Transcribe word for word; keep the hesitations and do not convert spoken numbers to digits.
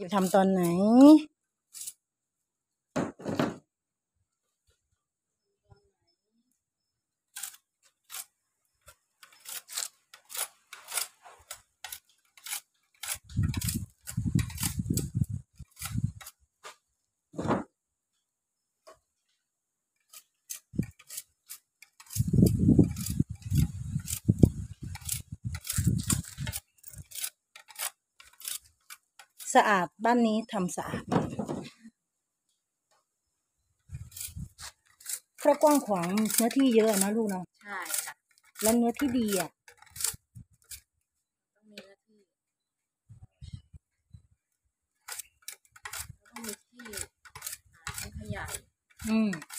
อยู่ทำตอนไหนสะอาดบ้านนี้ทำสะอาดเพราะกว้างขวางเนื้อที่เยอะนะลูกเนาะใช่ค่ะแล้วเนื้อที่ดีอ่ะต้องมีเนื้อที่ต้องมีที่หาทิ้งขยะอืม